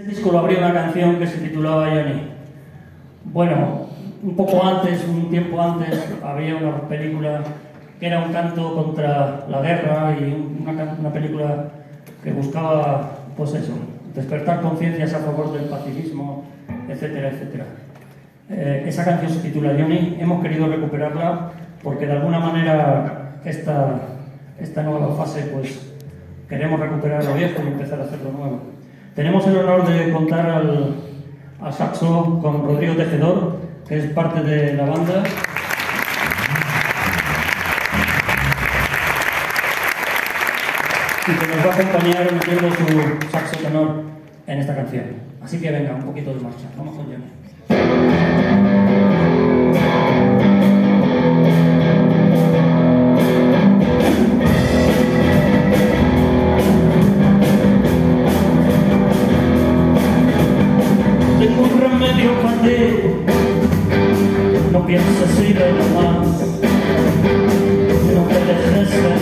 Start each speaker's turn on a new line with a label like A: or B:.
A: El disco lo abrió una canción que se titulaba Johnny. Bueno, un poco antes, un tiempo antes, había una película que era un canto contra la guerra y una película que buscaba, pues eso, despertar conciencias a favor del pacifismo, etcétera, etcétera. Esa canción se titula Johnny. Hemos querido recuperarla porque de alguna manera esta nueva fase, pues queremos recuperar lo viejo y empezar a hacer lo nuevo. Tenemos el honor de contar al saxo con Rodrigo Tejedor, que es parte de la banda. Y que nos va a acompañar metiendo su saxo tenor en esta canción. Así que venga, un poquito de marcha. Vamos con Johnny. Tengo un remedio para ti, no pienses ir a más, no te dejes